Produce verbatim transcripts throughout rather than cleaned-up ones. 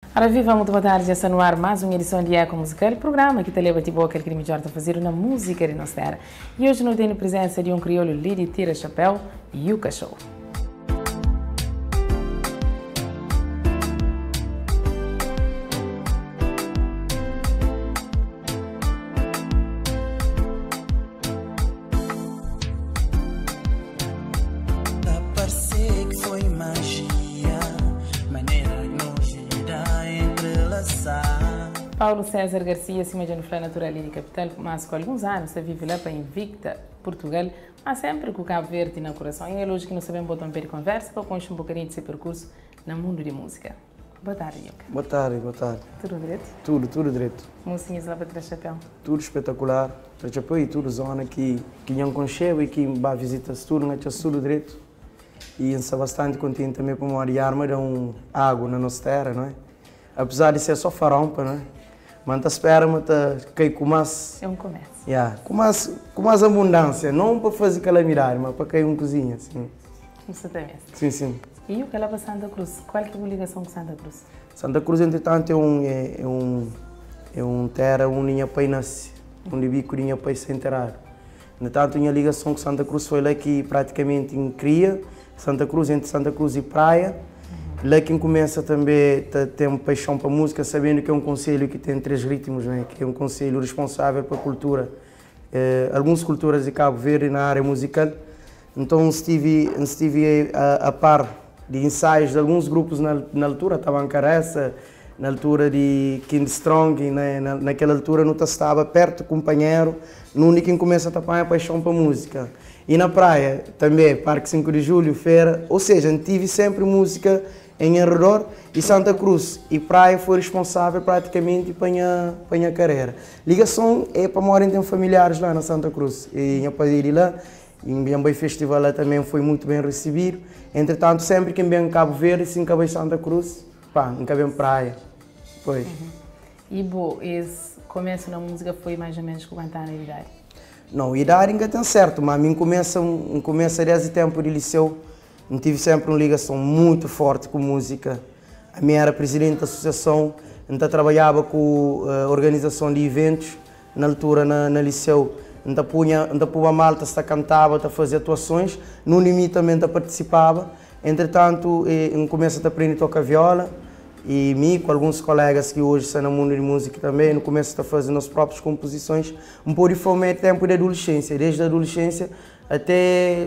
Ora, viva, muito boa tarde, está no ar mais uma edição de Eco Musical, programa que te leva tipo aquele que melhor a fazer na música de nossa terra. E hoje nós temos a presença de um crioulo Lidi Tira Chapéu e o Cachorro. Paulo César Garcia, acima de Anufla Natural e Capital, mas com alguns anos, está vive lá para Invicta, Portugal, mas sempre com o Cabo Verde na coração. E é lógico que não sabemos botar um pé de conversa para conhecer um bocadinho desse percurso no mundo de música. Boa tarde, Yuka. Boa tarde, boa tarde. Tudo direito? Tudo, tudo direito. Mocinhas lá para Tira Chapéu? Tudo espetacular. Tira Chapéu e tudo zona que que não conhece e que vai visitar tudo, não é tudo direito. E eu sou bastante contente também por uma arma de um água na nossa terra, não é? Apesar de ser só farompa, não é? Mas espera, mas que com mais... É um comércio. Yeah, com, mais, com mais abundância, não para fazer calamidade, mas para cair um cozinha, assim. Exatamente. Sim, sim. E o que é lá para Santa Cruz? Qual é a ligação com Santa Cruz? Santa Cruz, entretanto, é um, é, é um, é um terra onde minha pai nasce, onde bico minha pai se enterrar. Entretanto, a minha ligação com Santa Cruz foi lá que praticamente em cria, Santa Cruz, entre Santa Cruz e praia. Lá quem começa também a ter uma paixão para a música, sabendo que é um conselho que tem três ritmos, né? Que é um conselho responsável pela cultura, eh, algumas culturas de Cabo Verde na área musical. Então estive, estive a, a par de ensaios de alguns grupos na, na altura, estava em Caressa, na altura de King Strong, né? na, naquela altura não estava perto do companheiro, no único que começa a tapar a paixão para a música. E na praia também, Parque cinco de Julho, Feira, ou seja, tive sempre música em redor e Santa Cruz e praia foi responsável praticamente para a minha, para a minha carreira. Ligação é para morar em familiares lá na Santa Cruz e em ir lá, e em Biambay Festival lá também foi muito bem recebido. Entretanto, sempre que vem em Cabo Verde, se acabei Santa Cruz, pá, acabei em praia. Pois. Uhum. E bom, esse começo na música foi mais ou menos com quanto a idade? Não, a idade ainda tem certo, mas a mim começa, começa desde o tempo de liceu. Eu tive sempre uma ligação muito forte com música. A minha era presidente da associação, então trabalhava com a organização de eventos, na altura na, na liceu. Então punha, então punha a malta, se cantava, fazia atuações, no limite também participava. Entretanto, eu começo a aprender a tocar viola e me com alguns colegas que hoje estão no mundo de música também, no começo a fazer as próprias composições, um pouco de fome tempo de adolescência, desde a adolescência até,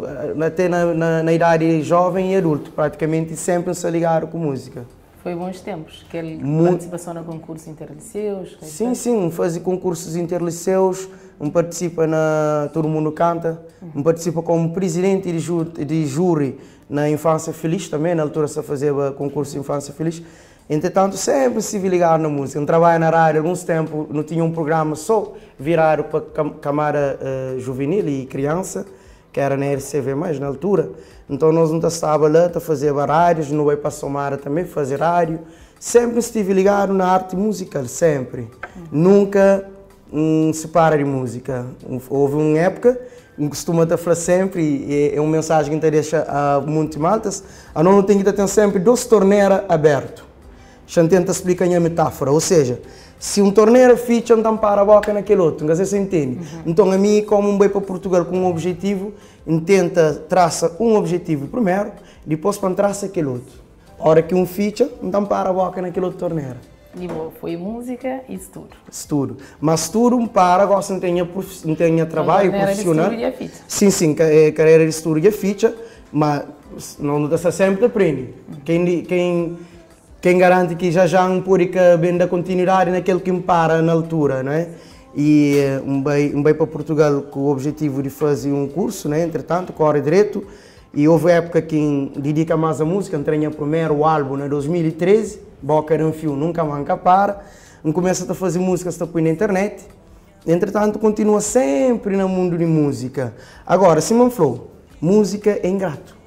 até na, na, na idade jovem e adulto, praticamente sempre se ligaram com música. Foi bons tempos, aquela Muito... participação no concurso interliceus? Sim, sim, fazia concursos interliceus, um participa na Todo Mundo Canta, um participa como presidente de, ju, de júri na Infância Feliz também, na altura se fazia concurso de Infância Feliz. Entretanto, sempre se ligar na música. Eu trabalho na rádio, alguns tempos não tinha um programa só virado para a Câmara uh, Juvenil e Criança, que era na R C V mais na altura. Então nós não estávamos lá a fazer rádios, não ia para Somara também fazer rádio. Sempre estive ligado na arte musical, sempre. Uhum. Nunca um, se para de música. Houve uma época, costuma falar sempre, e é uma mensagem que te deixa a uh, muitos maltas, a não tem que ter sempre duas torneiras abertas. Já tenta explicar a minha metáfora, ou seja, se um torneiro ficha, não para a boca naquele outro, não sei se você entende. Uhum. Então, a mim, como um bem para Portugal com um objetivo, tenta traça um objetivo primeiro, depois para traça aquele outro. A hora que um ficha, não para a boca naquele outro torneiro. E bom, foi música e estudo. Estudo. Mas estudo para agora não tenha, não tenha trabalho profissional. De estudo e a ficha. Sim, sim, carreira de estudo e a ficha, mas não está sempre aprende. Uhum. Quem, quem Quem garante que já já um pública bem da continuidade naquele que me para na altura, não é? E um bem, um bem para Portugal com o objetivo de fazer um curso, né? Entretanto, corre direito. E houve época que dedica mais a música, entrei no primeiro álbum em dois mil e treze, Boca era um fio, nunca manca para. Um começa a fazer música, está põe na internet. Entretanto, continua sempre no mundo de música. Agora, Simon falou, música é ingrato.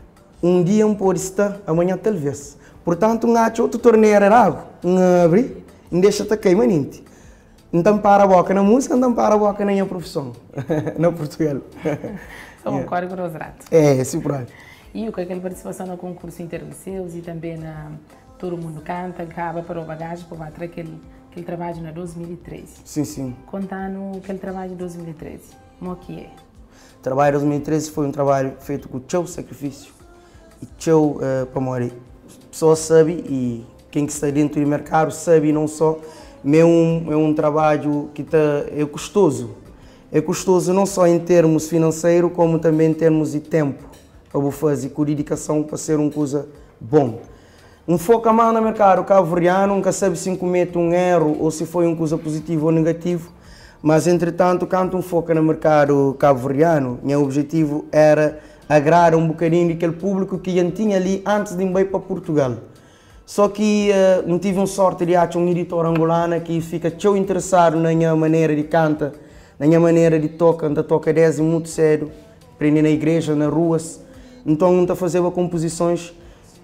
Um dia um pode estar, amanhã talvez. Portanto, um acho outro torneiro era água, um abre, e deixa-te queimar ninte. Então, para a boca na música, então para a boca na minha profissão, na Portugal. São um código grosso rato. É, sim, por aí. E o que é aquela participação no concurso interliceus e também na todo mundo canta, acaba para o bagagem, para bater aquele, aquele trabalho na dois mil e treze. Sim, sim. Contando aquele trabalho de dois mil e treze, como que é? O trabalho de dois mil e treze foi um trabalho feito com o teu sacrifício. E teu, uh, para morrer, só sabe, e quem que está dentro do mercado sabe, não só, mas é um, é um trabalho que tá, é custoso. É custoso não só em termos financeiros, como também em termos de tempo para você fazer, com dedicação para ser uma coisa bom. Um foco a mão no mercado cabo-verdiano, nunca sabe se comete um erro ou se foi uma coisa positiva ou negativa, mas entretanto, quando um foco no mercado cabo-verdiano, meu objetivo era agradar um bocadinho daquele público que já tinha ali antes de ir para Portugal. Só que uh, não tive uma sorte de achar um editor angolano que fica tão interessado na minha maneira de cantar, na minha maneira de tocar, da toca desde muito cedo, aprendi na igreja, nas ruas, então não está fazendo composições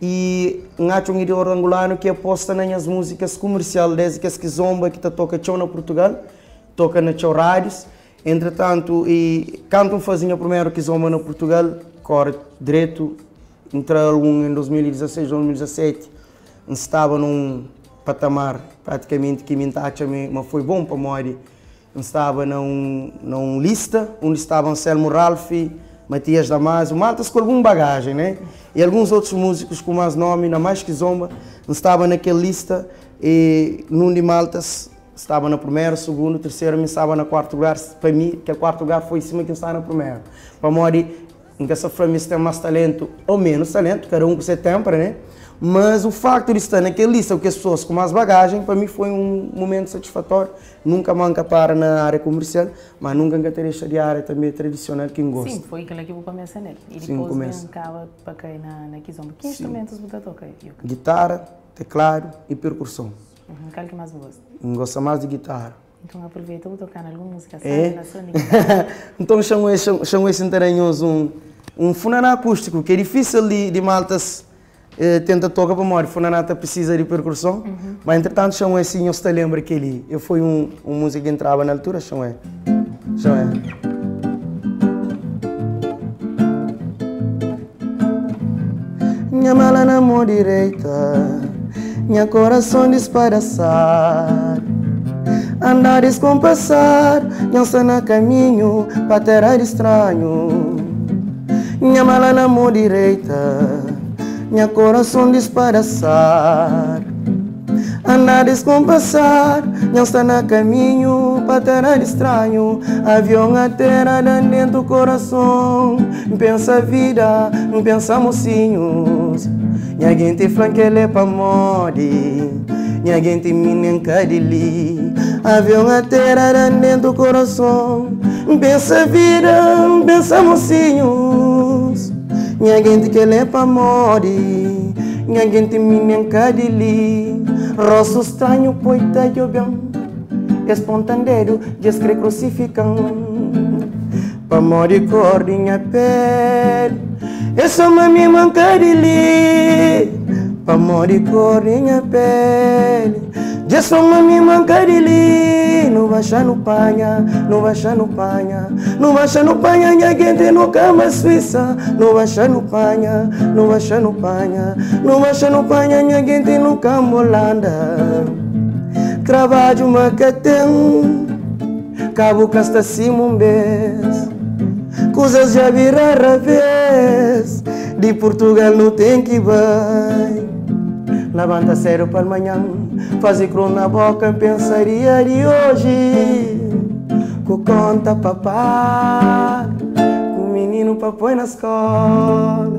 e acho um editor angolano que aposta nas minhas músicas comerciais, desde que as que zomba que está toca tão na Portugal, toca na teu rádios, entretanto, e cantam fazendo primeiro que zomba na Portugal, corre direto, entrou em dois mil e dezesseis, dois mil e dezessete, estava num patamar praticamente que me acha, mas foi bom para morrer. Estava num, num lista, onde estavam Anselmo Ralph, Matias Damasio, maltas com alguma bagagem, né? E alguns outros músicos com mais nome, na mais que zomba, estavam naquela lista e num de maltas estava no primeiro, segundo, terceiro, me estava no quarto lugar. Para mim, que o quarto lugar foi em cima que estava no primeiro. Para morrer, em que essa família tem mais talento ou menos talento, cada um com seu tempo, né? Mas o facto de estar naquela lista, que as pessoas com mais bagagem, para mim foi um momento satisfatório. Nunca manca para na área comercial, mas nunca deixa de área também tradicional que gosta. Sim, foi aquilo que eu comecei nele. E Sim, depois começa. vem acaba para cair na, na Kizomba. Que instrumentos você toca aí? Guitarra, teclado e percussão. Uhum, qual que mais gosta? Gosto mais de guitarra. Então aproveita, vou tocar alguma música É? na Sônica. Então chamo esse, chamo esse interanhoso um, um funaná acústico, que é difícil de, de maltas eh, tenta tocar para morrer. Funaná precisa de percussão, uhum. Mas entretanto chamo esse, eu te lembro que ele, eu fui um, um músico que entrava na altura, chamo é. Chamo é. Minha mala na mão direita, meu coração despedaçado. Andar descompassado, não está no caminho, para terra estranho. Minha mala na mão direita, meu coração despedaçado. Andar descompassado, não está no caminho, para terra estranho. Avião a terra dentro do coração. Pensa a vida, não pensa mocinhos. Minha gente flanquele para morrer. Minha gente minenca de li. Avião a terra dentro do coração. Pensa a vida, pensa mocinhos. Minha gente que lê para morrer. Minha gente minenca de li. Rosto estranho, poita jogam. Espontâneo, descre crucificam. Pa morrer cor de minha pele. Essa mami manca de li. Pa morrer cor de minha pele. Essa mami manca de li. Não baixa no panha, não baixa no panha. Não baixa no panha, minha gente no cama suíça. Não baixa no panha, não baixa no panha. Não baixa no panha, minha gente no cama Holanda. Trabalho macatão, cabo casta simumbês. Coisas já viraram a vez. De Portugal não tem que vai. Levanta sério para amanhã. Fazer crono na boca, pensaria de hoje. Com conta papá, com o menino papai na escola.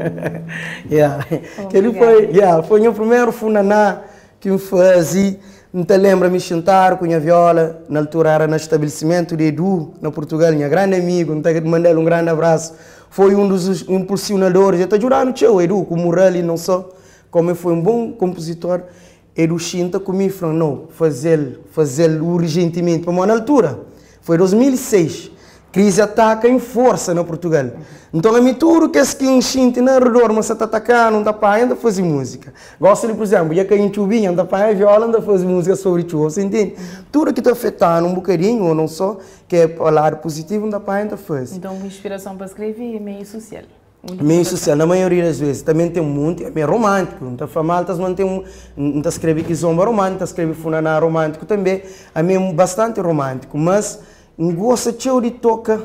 yeah. Ele foi, yeah, foi o primeiro funaná que eu fazia. Não te lembra me sentar com a viola, na altura era no estabelecimento de Edu, na Portugal, minha grande amigo, não te mandar um grande abraço. Foi um dos impulsionadores, eu estou jurando teu Edu, como o Rally, não só, como foi um bom compositor, Edu Chinta comigo falou, não, fazer, fazer urgentemente, para na altura, foi dois mil e seis, crise ataca em força na Portugal. Então a mim tudo que é que um Chinta na redor, mas está atacando, não está para ainda fazer música. Gosto de, por exemplo, já que em Chubinha, anda para a viola, anda fazer música sobre chuva, você entende? Tudo que está afetando um bocadinho, ou não só, que é para o lado positivo, não dá para ainda fazer. Então, a inspiração para escrever é meio social. Meio social, na maioria das vezes, também tem muito, é meio romântico. Então, a malta mantém um, não escreve que zomba romântica, escreve funaná romântico também, é mesmo bastante romântico, mas gosta de toca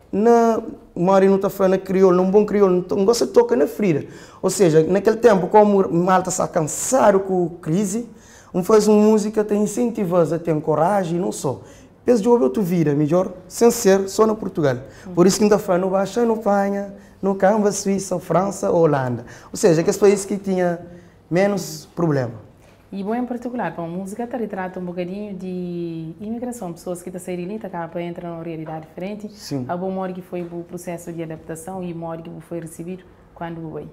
na, Mari não está falando crioulo, num bom crioulo, não gosta de toca na frida. Ou seja, naquele tempo, como malta está cansado com a crise, um faz uma música, tem incentivos a ter coragem, não só. Penso de ouvir outra vida, melhor, sem ser só no Portugal. Por isso que não está falando, baixa no Espanha, no Canva, Suíça, França ou Holanda. Ou seja, aqueles países que tinham menos problema. E bom em particular, para a música te retrata um bocadinho de imigração, pessoas que estão saírem ali, acabam para entrar numa realidade diferente. Sim. A bom modo que foi o processo de adaptação e o modo que foi recebido quando veio.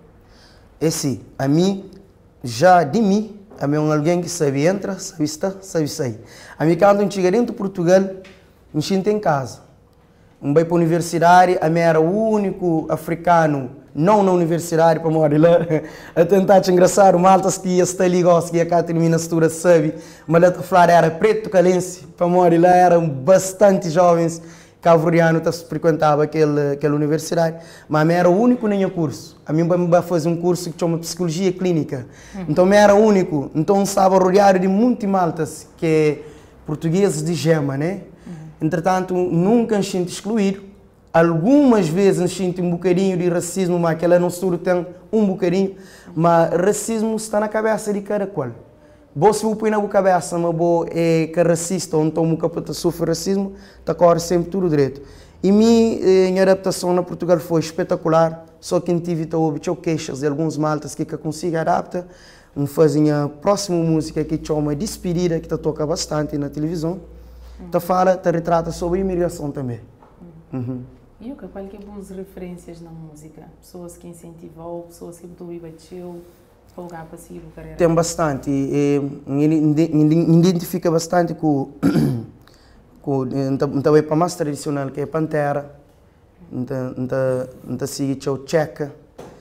É sim, a mim, já de mim, a mim é alguém que sabe entrar, sabe estar, sabe sair. A mim quando eu cheguei dentro de Portugal, me sinto em casa. Um bem para a universidade, a mim era o único africano, não na universidade, para morar lá, a tentar te engraçar, o maltas que ia estar ali, que ia cá terminar a estrutura, sabe? Mas lá falar era preto calense, para morar lá eram bastante jovens, cabo-verdiano que frequentava aquele, aquela universidade, mas a mim era o único nem o curso. A mim vai fazer um curso que chama Psicologia Clínica, uhum. Então a mim era o único, então estava rodeado de muitos maltas, que é portugueses de gema, né? Entretanto, nunca me sinto excluído. Algumas vezes me sinto um bocadinho de racismo, mas aquela não se tem um bocadinho. Mas racismo está na cabeça de cada qual. Se eu põe na cabeça, mas vou é que racista, ou então nunca sofre racismo, está corre sempre tudo direito. E minha adaptação na Portugal foi espetacular. Só que tive que ouvir queixas de alguns maltas que consigo adaptar. Me fazem a próxima música que chama Despedida, que toca bastante na televisão. Te fala, te retrata sobre imigração também. Uhum. E o que qual que é boas referências na música? Pessoas que incentivou, pessoas que tu bateu, para lugar para seguir a carreira? Tem bastante. Me identifica bastante com com também para mais tradicional que é Pantera, então sigue o Checa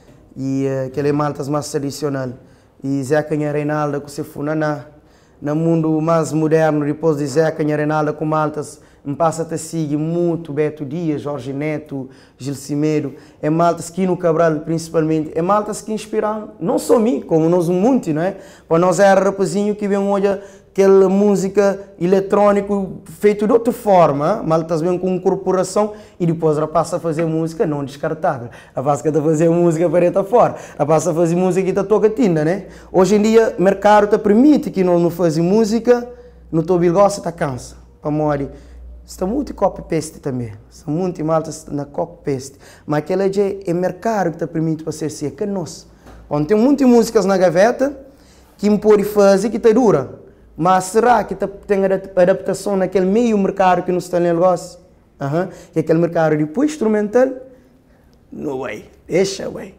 e aquele maltas mais tradicional e Zeca e Reinaldo que se funaná. No mundo mais moderno, depois de Zeca e Reinaldo com maltas, me passa a seguir muito Beto Dias, Jorge Neto, Gil Cimeiro, é maltas que no Cabral principalmente, é maltas que inspiram não só mim, como nós um monte, não é? Para nós era rapazinho que vem olha aquela música eletrônica feita de outra forma, maltas vêm com corporação e depois ela passa a fazer música não descartável. A passa a fazer música para estar fora, a passa a fazer música que está toca tinda, né? Hoje em dia o mercado te permite que nós não fazemos música, no teu bilgosse está cansa, para morrer. Está muito copy-paste também, está muito maltas na copy-paste, mas aquela é o mercado que te permite fazer assim, que nós. Onde tem muitas músicas na gaveta que me pode fazer que te dura. Mas será que tem adaptação naquele meio mercado que não está no negócio? Uhum. E aquele mercado depois instrumental? Não vai, deixa, vai.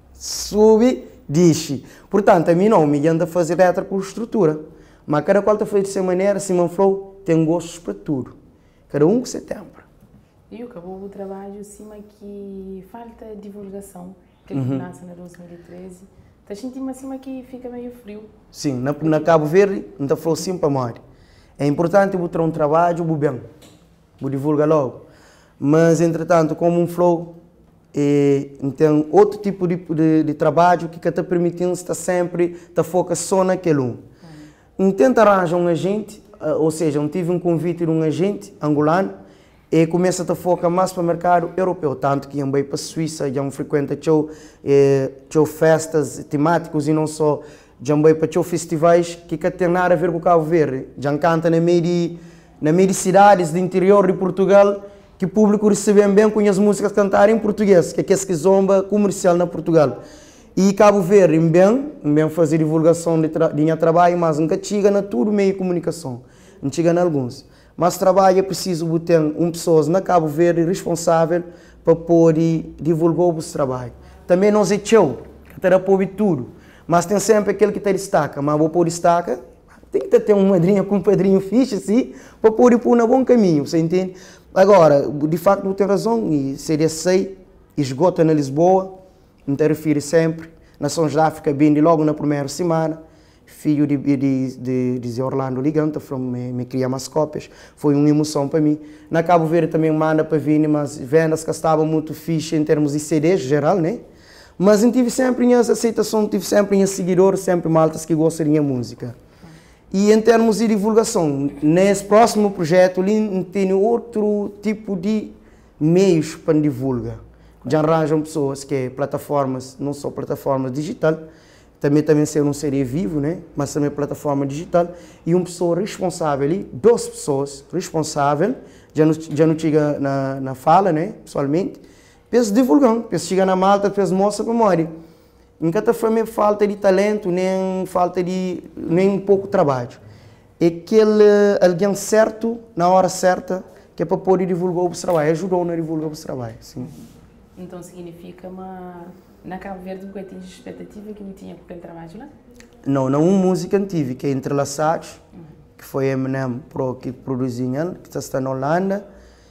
Sube, diz. Portanto, a mim não me anda a fazer letra por estrutura. Mas cada qual está feito dessa maneira, Simon Flow tem gostos para tudo. Cada um com setembro. E acabou o trabalho, cima que falta divulgação, que ele uhum. nasce em dois mil e treze. Estás sentindo acima que fica meio frio? Sim, na, na Cabo Verde, não está falando assim para morrer. É importante botar um trabalho, vou bem, vou divulgar logo. Mas, entretanto, como um flow, é, tem outro tipo de, de, de trabalho que está permitindo estar sempre, está focado só naquele um. Uhum. Tenta arranjar um agente, ou seja, eu tive um convite de um agente angolano, e começa a focar mais para o mercado europeu, tanto que eu vou para a Suíça, já frequenta show, eh, show festas temáticos e não só, já vou para show festivais que não tem nada a ver com o Cabo Verde, já canta na meio de, na meio de cidades do interior de Portugal, que o público recebe bem com as músicas cantarem em português, que é que é zomba comercial na Portugal. E Cabo Verde, bem, bem fazer divulgação de, tra de trabalho, mas nunca chega na tudo meio de comunicação, não chega em alguns. Mas trabalho é preciso ter um pessoas na Cabo Verde responsável para poder divulgar o trabalho. Também nós é teu, que terá para tudo, mas tem sempre aquele que te destaca, mas vou pôr destaca, tem que ter uma madrinha com um padrinho fixe assim, para poder pôr no bom caminho, você entende? Agora, de facto, não tem razão, e seria sei, esgota na Lisboa, me refiro sempre, Nações da África, bem logo na primeira semana. Filho de, de, de, de Orlando Liganta, me, me cria umas cópias, foi uma emoção para mim. Na Cabo Verde também manda para vir, mas vendas que estavam muito fixe em termos de C Ds geral, né? Mas eu tive sempre essa aceitação, tive sempre em seguidores, sempre maltas que gostam da minha música. E em termos de divulgação, nesse próximo projeto, ali tem outro tipo de meios para divulgar. Já arranjam pessoas que é plataformas, não só plataformas digital, também também ser um série vivo, né? Mas também plataforma digital, e uma pessoa responsável ali, duas pessoas responsáveis, já não, já não chega na, na fala, né? Pessoalmente, penso divulgando, penso chegar na malta, penso mostra para memória. Nunca foi falta de talento, nem falta de, nem um pouco de trabalho. É aquele alguém certo, na hora certa, que é para poder divulgar o trabalho, ajudou a divulgar o trabalho, sim. Então significa uma... Na Cabo Verde, você tinha expectativa que eu tinha com aquele trabalho lá? Não, não uma música que tive, que é Entrelaçados, uhum. que foi Eminem Pro que produziu ele, que está na Holanda.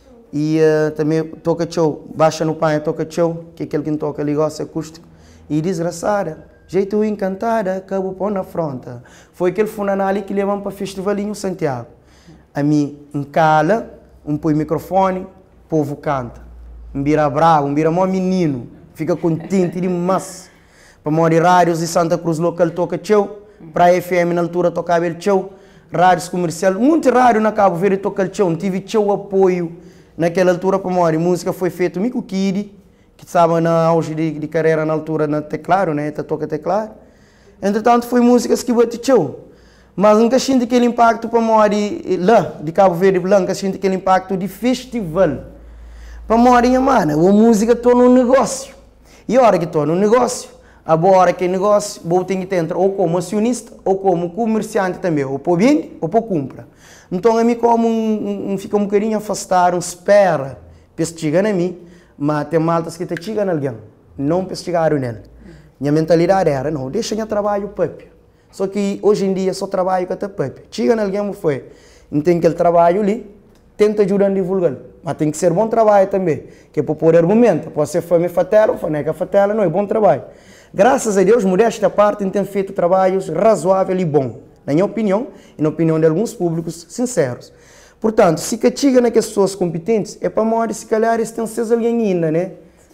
E uh, também toca show, baixa no pai, toca show, que é aquele que toca ali, gosta acústico. E desgraçada, jeito encantada, cabo pôr na fronta. Foi aquele funaná ali que levamos para o festivalinho Santiago. A mim, um cala, um põe microfone, o povo canta. Um vira bravo, um vira mó menino. Fica contente demais. Para morar rádios de Santa Cruz local toca show, para a F M na altura tocava ele show, rádios comercial, muito rádio na Cabo Verde toca show, não tive show apoio naquela altura para morar. Música foi feita Mico Kid, que estava na auge de, de carreira na altura na teclado, né, toca teclado. Entretanto foi músicas que bate show. Mas nunca senti aquele impacto para morar lá, de Cabo Verde, nunca senti aquele impacto de festival. Para morar, mano, a música torna um negócio. E a hora que torna um negócio, a boa hora que é negócio, vou ter que entrar ou como acionista, ou como comerciante também, ou para vender, ou para compra. Então, a mim como um, um, fica um bocadinho afastado, um espera, para chegar a mim, mas tem maltas que te chegam a alguém, não para chegar nele. Minha mentalidade era, não, deixa eu trabalho papi. Só que hoje em dia só trabalho com a papi. Chega a alguém, foi, então aquele trabalho ali, tenta ajudar a divulgar. Mas tem que ser bom trabalho também, que é para pôr argumento. Pode ser fome fatela, faneca fatela, não é bom trabalho. Graças a Deus, modéstia à parte, tem feito trabalhos razoáveis e bons, na minha opinião, e na opinião de alguns públicos sinceros. Portanto, se castiga naquelas pessoas competentes, é para morrer, se calhar, eles têm seus alguém ainda, né?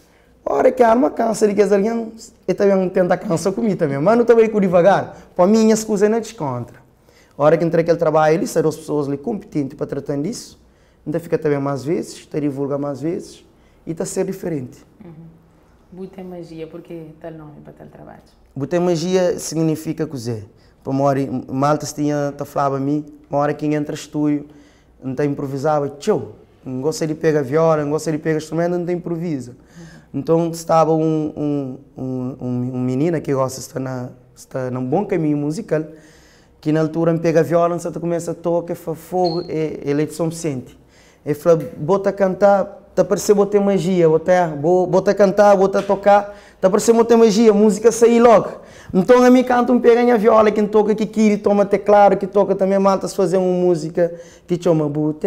Ora, que a arma cansa de que as alguém, eu também tento cansar comigo também, mas não também com devagar, para mim, minha escusa não é descontra. Ora que entre aquele trabalho, eles serão as pessoas ali competentes para tratar disso, ainda fica também mais vezes, está divulga mais vezes e está a ser diferente. Uhum. Bota magia, porque tal nome para tal trabalho? Bota magia significa cozer. Para uma hora, malta tinha, tá falava a mim, uma hora que entra estúdio, não está improvisava, tchau, não gosta de pegar viola, não gosta de pegar instrumento, não está improvisa. Uhum. Então estava um, um, um, um, um menino que gosta de estar na, está num bom caminho musical, que na altura me pega a viola, você começa a tocar, faz fogo, é eleição sente. Ele falou, bota a cantar, está parecendo botar magia, bota, bota a cantar, bota a tocar, está parecendo botar magia, a música sai logo. Então a mim canta um pega a viola, quem toca que quiri, toma teclado, que toca também maltas fazer uma música que chama bota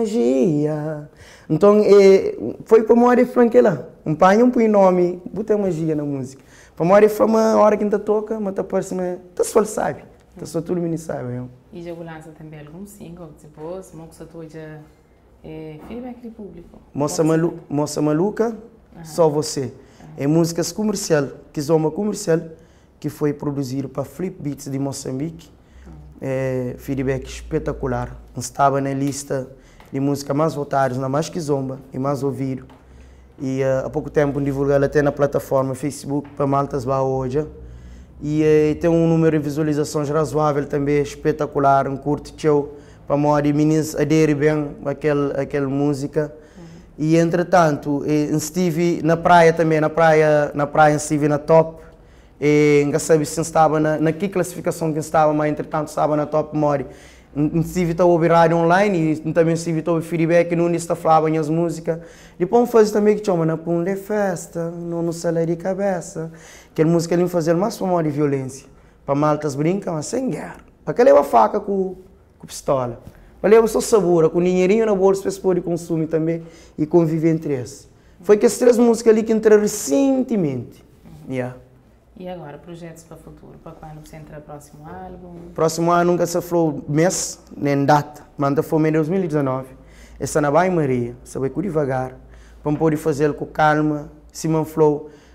magia. Então é, foi para morar franque lá, um pai um põe nome, bota magia na música. Para morar foi uma hora que ainda toca, mas está parecendo, está só sabe, está só todo mundo sabe. Eu. E já lança também algum single, depois, como que você já é, feedback de público. Moça, malu, moça maluca, uhum. Só você. Uhum. É músicas comercial, que é uma comercial, que foi produzido para Flip Beats de Moçambique. Uhum. É, feedback espetacular. Estava na lista de músicas mais votadas, na mais que zomba e mais ouvido. E uh, há pouco tempo divulgado até na plataforma Facebook para Maltas Ba hoje. E uh, tem um número de visualizações razoável também, espetacular, um curto show. Para morar meninos aderem bem àquela, àquela música. Uhum. E entretanto, eh, estive na praia também, na praia, na praia estive na top. E não sabe se estava na, na que classificação que estava, mas entretanto estava na top mori. Estive a ouvir rádio online e também estive a ouvir feedback, não está falando as músicas. Depois faz também que chama na pum de festa, não no salário de cabeça. Aquela música ali fazer mais para de violência. Para maltas brincam, mas sem guerra. Para que leva faca com com pistola. Mas leva só sabor, com dinheirinho na bolsa para se poder consumir também e conviver entre eles. Foi que as três músicas ali que entraram recentemente. Uhum. Yeah. E agora, projetos para o futuro? Para quando você entra no próximo álbum? Próximo ano nunca se falou mês, nem data. Manda fome em dois mil e dezenove. Essa na Bahia Maria, sabe com devagar. Para poder fazer com calma. Se me falou,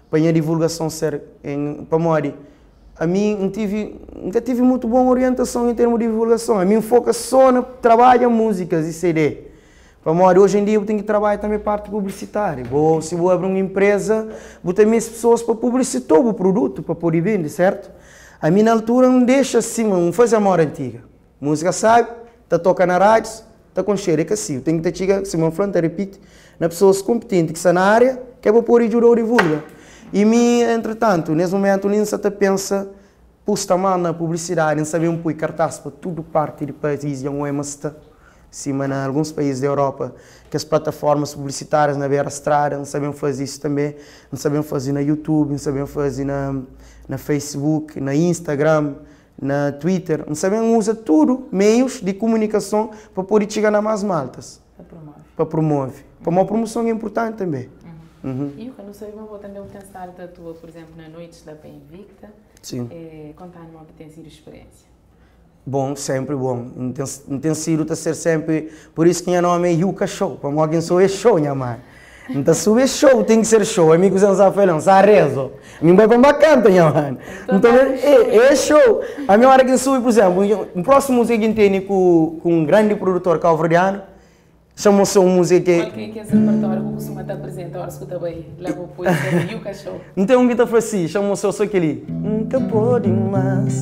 para a divulgação ser em Pamori. A mim não tive, nunca tive muito boa orientação em termos de divulgação. A mim foca só no trabalho, músicas e C D. Pamori, hoje em dia eu tenho que trabalhar também parte publicitária. Vou, se vou abrir uma empresa, vou ter minhas pessoas para publicitar o produto, para poder vender, certo? A mim na altura não deixa assim, não faz a moda antiga. Música sabe, está toca na rádio, está com cheiro, é que assim. Eu tenho que ter chega, se me falando, repite, na pessoas competentes que estão na área, que é para pôr e ajudar a divulgar. E mim, entretanto, nesse momento, nem se até pensa, pusta mal na publicidade, não sabemos pôr cartaz para tudo parte de países, e um é cima em alguns países da Europa, que as plataformas publicitárias na beira estrada, não sabemos fazer isso também, não sabemos fazer na YouTube, não sabemos fazer na, na Facebook, na Instagram, na Twitter, não sabemos usar tudo, meios de comunicação para poder chegar nas mais maltas. Para promover. Para promover. Para uma promoção é importante também. Uhum. Uhum. E o que não sei, eu vou também pensar da tua, por exemplo, na Noites da Bem Invicta. Sim. É, contar-me uma que tem sido experiência. Bom, sempre bom. Não tem, não tem sido a ser sempre. Por isso que o nome é Yuka Show. Para mim, alguém sou é show, minha mãe. Então, se é show, tem que ser show. Amigos não sabem falar, não rezo. Me vai para bacana, minha mãe. Então, é, é show. A minha hora que sube, por exemplo, o próximo música que tem com, com um grande produtor calverdiano, chamou-se uma música que. Qual que é esse repertório que costuma te apresentar? Escuta bem, leva o poesia do Yuka Show. Não tem um que está assim, chamou-se só aquele. Nunca pode mais,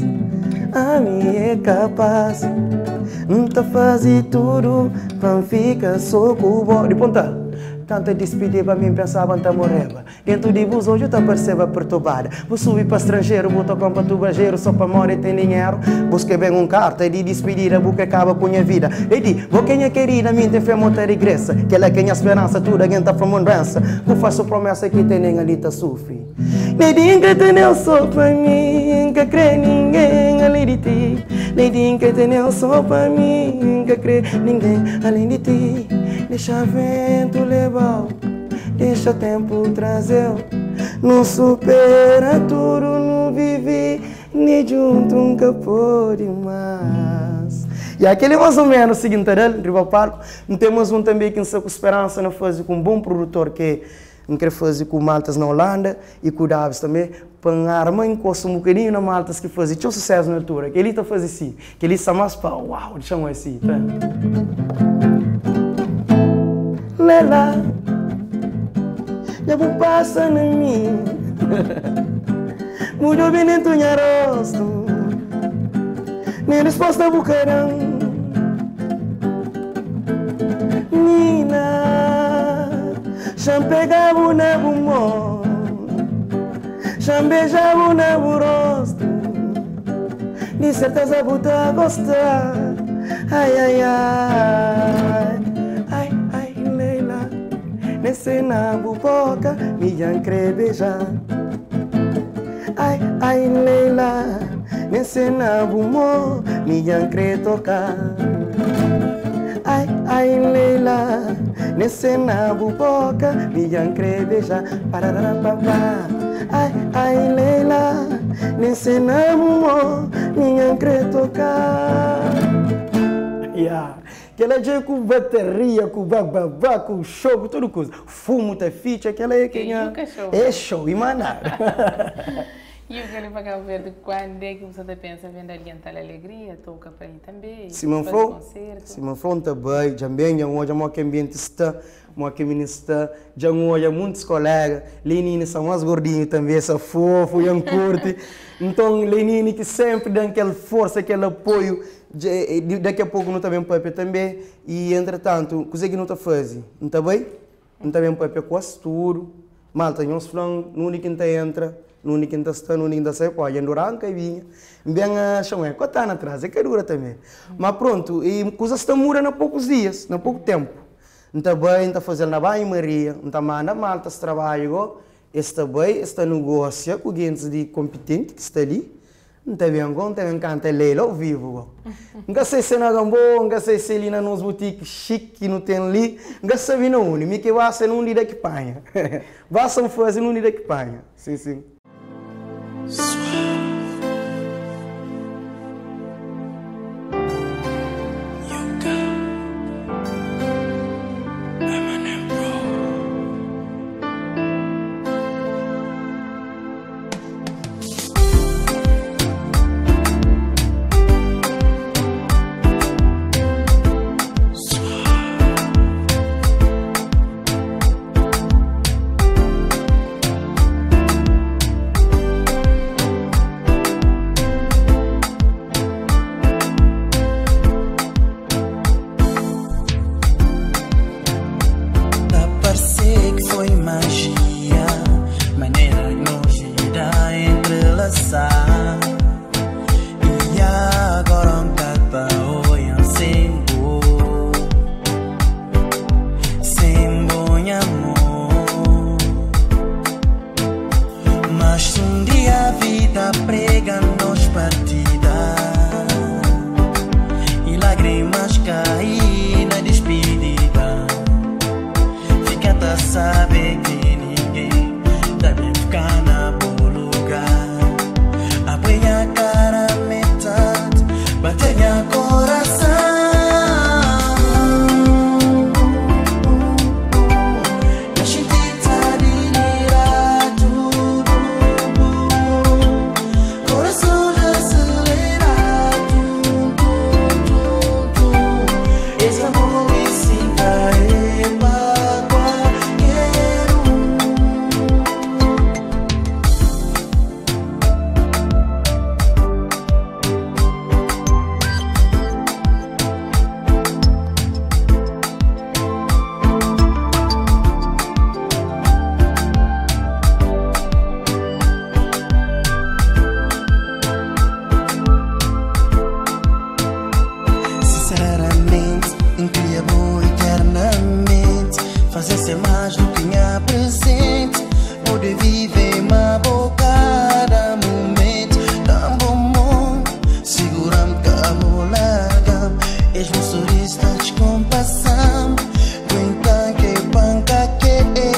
a mim é capaz. Nunca faz tudo para ficar só com o bom. De ponta. Tanta despedir para mim, pensava que morreva. Dentro de vos hoje eu te perceba perturbada. Vou subir para estrangeiro, vou tocar para tubageiro, só para morrer tem dinheiro. Busquei bem um carta de despedida, porque acaba com a minha vida. E di, vou quem é querida, minha tem fé monta regressa. Que ela é quem a esperança, tudo a gente from doença. Vou faço promessa que tem nem ali tá sofre. Nem diga que tem eu só para mim, que crê ninguém além de ti. Nem diga que tem eu só para mim, que crê ninguém além de ti. Deixa vento levar, deixa tempo trazer. Não supera tudo, não vive, nem junto nunca pode mais. E aquele mais ou menos o seguinte, dele, Rival Parco, não temos um também que não com esperança, não faz com um bom produtor que não quer fazer com Maltas na Holanda e com o Davis também, para armar encosto um bocadinho na Maltas que fazia, tinha um sucesso na altura, que ele está fazendo assim, que ele está mais para, uau, deixa-me assim, tá? Lela, já vou passar na mim. Muito bem em tua rosto, nem resposta bucarão. Nina, já pegava na bumó, já beijava na rosto. De certeza vou te gostar. Ai, ai, ai. Nesse na boca, me ancre beijar. Ai, ai, Leila, nesse na bumó, me ancre tocar. Ai, ai, Leila, nesse na boca, me ancre beijar. Pararapapá. Ai, ai, Leila, nesse na bumó, me ancre tocar. Yeah. Aquela dia com bateria, com bababá, com show, com tudo coisa. Fumo, tá fit, aquela é quem é. É show, e mais nada. E o que ele vai ver quando é que você pensa vendo alientar a alegria, toca para ele também, se não for, se não for também, também já hoje é que ambiente está, uma que ministra, já hoje muitos colegas, Lenine são mais gordinhos também, são fofo, e curte. Então Lenine que sempre dá aquela força, aquele apoio. Daqui a pouco não está bem Pepe também, e entretanto, coisa que não está fazendo, não está bem? Não está bem Pepe quase tudo, malta, nós falamos, no único que está entra, no único que está, no único que está sai, pode andar e vinha, bem a chamar, quanto está atrás, é que dura também. Mas pronto, e coisas estão mudando há poucos dias, há pouco tempo. Não está bem, não está fazendo na Bahia Maria, não está manda malta esse trabalho, está bem, está negócio com gente de competente que está ali. Não tem bem, não tem bem canta Leila ao vivo. Não sei se é na Gambo, não sei se ele nas boutiques chique que não tem ali. Não sei se não une, me que vai ser num dia que panha. Vai ser fazer num dia que panha. Sim, sim. ser mais do que minha presente. Poder viver uma bocada momento tão bom, segura-me que a vou largar. És um sorriso de compaixão, do encanto que banca que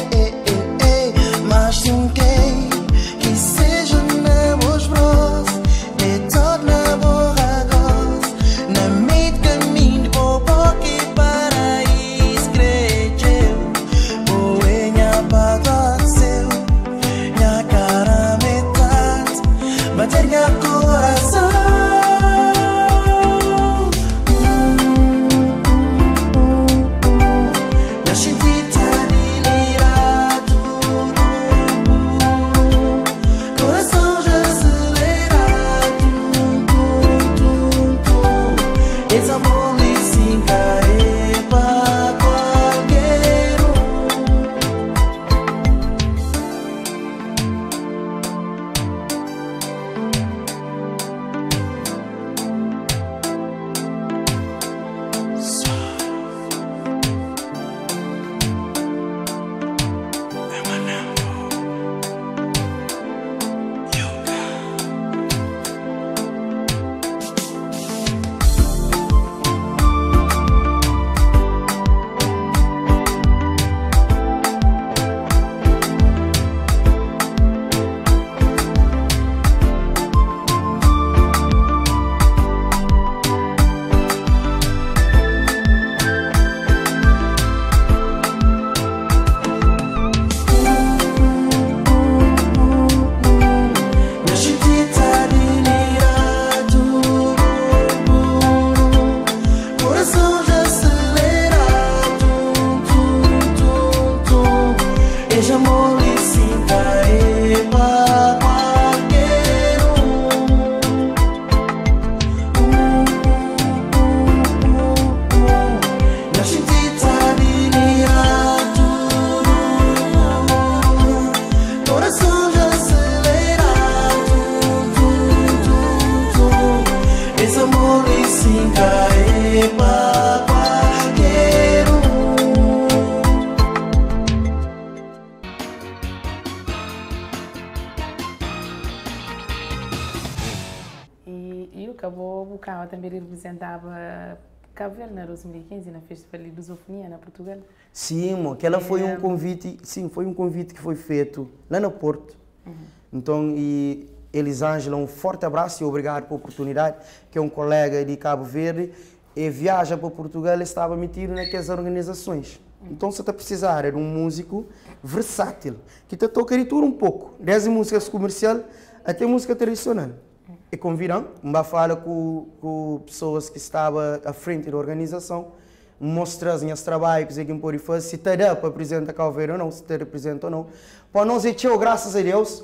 mas um que que seja na voz bros, de todo na borra goz, na meio caminho de bobo que para escrever, boenha para seu, minha cara metade, bater minha coração. Também representava Cabo Verde na dois mil e quinze na Festival de Lusofonia na Portugal. Sim, aquela foi um convite, sim, foi um convite que foi feito lá no Porto. Uhum. Então, e Elisângela, um forte abraço e obrigado pela oportunidade, que é um colega de Cabo Verde e viaja para Portugal e estava metido naquelas organizações. Uhum. Então, você está precisar de um músico versátil, que te toca de tudo um pouco, desde músicas comercial até música tradicional. E convidam, me fala com, com pessoas que estavam à frente da organização, mostrar os trabalhos que eles podem fazer, se te dá para apresentar Cabo Verde ou não, se te representa ou não. Para nós é tchau, graças a Deus,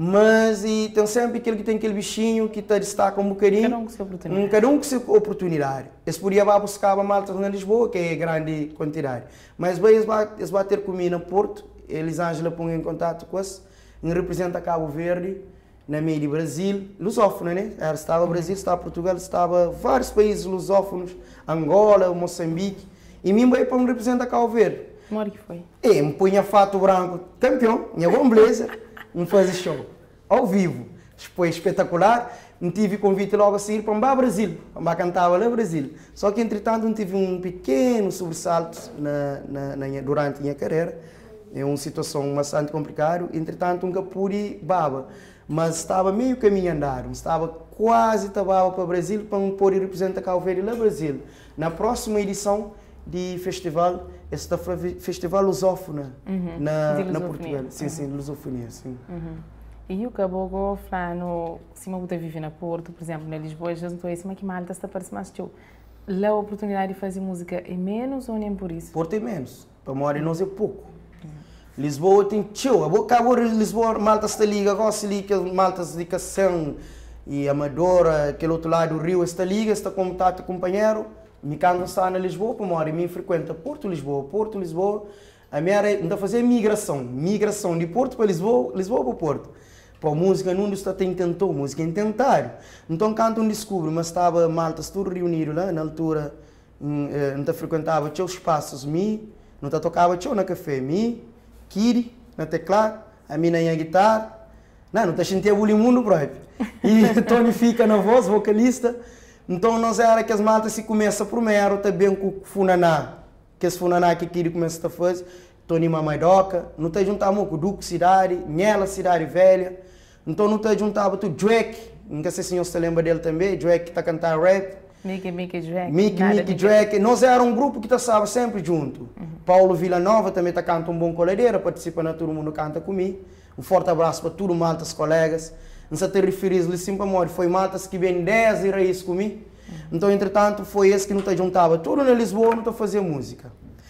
mas e tem sempre aquele que tem aquele bichinho que te destaca um bocadinho. Cada um com sua oportunidade. Cada um com sua oportunidade. Eles podiam buscar a malta na Lisboa, que é grande quantidade. Mas bem, eles vão, eles vão ter comigo no Porto, Elisângela põe em contato com eles, representa Cabo Verde, na meio de Brasil, lusófono, né? Estava Brasil, estava Portugal, estava vários países lusófonos, Angola, Moçambique, e mim veio para me representar Cabo Verde. Como que foi? E me punha fato branco, campeão, minha bom blazer, me fazia show, ao vivo. Foi espetacular, me tive convite logo a sair para o Brasil, para cantar lá no Brasil. Só que, entretanto, eu tive um pequeno sobressalto na, na, na, durante a minha carreira, é uma situação bastante complicada, entretanto, nunca pude baba. Mas estava meio caminho a andar, estava quase estava para o Brasil para me poder representar Cabo Verde lá no Brasil. Na próxima edição do festival, este festival lusófona uhum. na, na Portugal. Sim, uhum. sim, lusofonia, sim. Uhum. E o Cabo falando, se eu viver na Porto, por exemplo, na Lisboa, já não estou assim, mas que Malta está parecendo mais teu. Lá a oportunidade de fazer música é menos ou nem por isso? Porto é menos, para morar nós é pouco. Lisboa tem tio, a Cabo de Lisboa, Malta está liga, gosta de liga, Malta se dedicação e Amadora, aquele outro lado do Rio, está liga, está com contato companheiro, me quando está na Lisboa, para morar, me frequenta Porto, Lisboa, Porto, Lisboa, a minha área ainda fazer migração, migração de Porto para Lisboa, Lisboa para Porto. Para a música não está tentou, música é tentar. Então quando eu descubro, mas estava Malta tudo reunido lá, na altura, não frequentava os espaços, me Não tá tocava tchau na café, mi, Kiri, na teclado, a mina na guitarra. Não, não tá sentindo o mundo próprio. E Tony fica na voz, vocalista. Então nós era que as maltas se começa primeiro, também com o funaná. Que esse funaná que Kiri começa a fazer. Tony Mamaidoca, não te juntamos com o Duque Cidade, Nhela Cidade Velha, então não te juntava com o Drake, não sei se o senhor se lembra dele também, Drake que está cantando rap. Mickey, Mickey, Drake. Mickey, Mickey, Drake. Nós era um grupo que estava sempre junto. Uhum. Paulo Villanova também está cantando um bom coladeira, participa na Todo Mundo Canta comigo. Um forte abraço para todos os maltas colegas. Não se te referir sempre amor, foi maltas que vem dez e raiz comigo. Uhum. Então, entretanto, foi esse que não te juntava tudo na Lisboa, não te fazia música.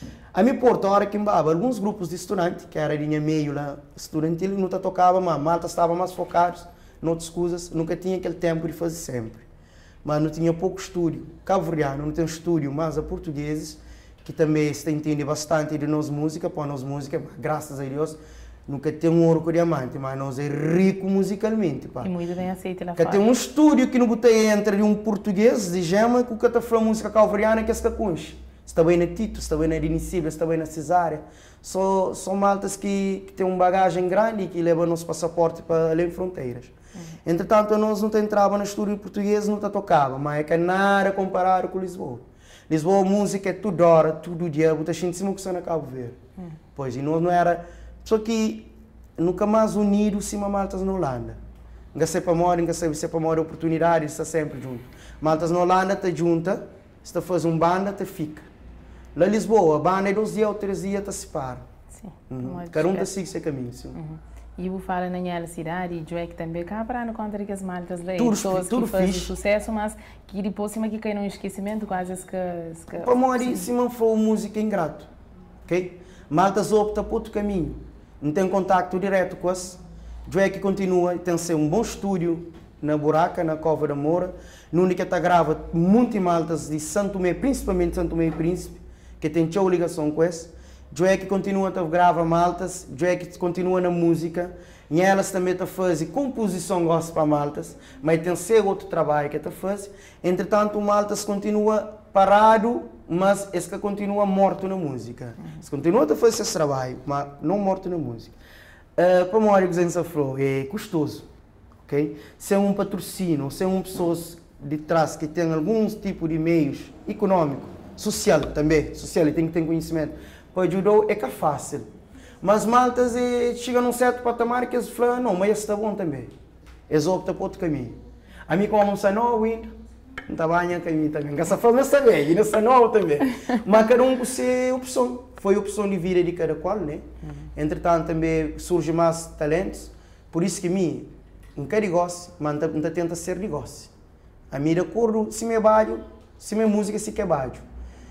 A mim, Porto, a hora que embava, alguns grupos de estudantes, que era linha meio lá, estudantil, não tocava, mas malta estava mais focados, noutras coisas, nunca tinha aquele tempo de fazer sempre. Mas não tinha pouco estúdio. Cabo-Verdiano não tem estúdio, mas a portugueses, que também se entende bastante de nós música, para nós música, graças a Deus, nunca tem um ouro com diamante, mas nós é rico musicalmente. Pá. E muito bem aceito lá fora. fora. Tem um estúdio que não botei entre um português de gema, que o que está falando música cabo-verdiana, que é esse que conche. Está bem na Tito, está bem na Inicível, está bem na Cesária. São, são maltas que, que têm uma bagagem grande e que levam nosso passaporte para além de fronteiras. Uhum. Entretanto, nós não entrava no estúdio português, não tocava, mas é que nada comparado com Lisboa. Lisboa, música é tudo hora, tudo dia, muita gente se muda na Cabo Verde. Uhum. Pois, e nós não era... Só que nunca mais unidos, cima maltas na Holanda. Não sei para morar, não sei para morar oportunidade, está sempre junto. Maltas na Holanda está junta, se está fazendo um banda, está fica. Lá em Lisboa, a banda é dois dias ou três dias, está separa. Sim. Uhum. Cada um está seguindo seu caminho. Sim. Uhum. E eu falo na minha cidade, e Joé que também cá para não contar que as maltas lá, pessoas que fazem sucesso, mas que depois cima que cai no esquecimento, quase que... que para morar, se não for música ingrato, ok? Maltas opta por outro caminho, não tem contato direto com as. Joé que continua, tem ser um bom estúdio na Buraca, na Cova da Moura, no único que está grava muitas maltas de Santo Tomé, principalmente Santo Tomé e Príncipe, que tem tchau ligação com esse. Joé que continua a gravar maltas, Joé que continua na música, e elas também estão fazendo composição gospel para maltas, mas tem ser outro trabalho que está fazendo. Entretanto, o maltas continua parado, mas esse que continua morto na música. Uhum. Continua a fazer esse trabalho, mas não morto na música. Uh, para morar que a gente falou, é custoso, ok? Se é um patrocínio, se é uma pessoa de trás que tem algum tipo de meios econômico, social também, social, e tem que ter conhecimento, para ajudar é que é fácil. Mas maltas é, chega num certo patamar que eles falam, não, mas esse está bom também. Eles optam para outro caminho. A mim como não sai não, ainda, não está bem a caminho também. Essa forma está bem, ainda sai não também. Mas cada um com sua opção. Foi a opção de vida de cada qual, né? Uhum. Entretanto também surge mais talentos. Por isso que a mim, não quer negócio, mas não tenta ser negócio. A mim de acordo, se me é baixo, se me é música, se quer baixo.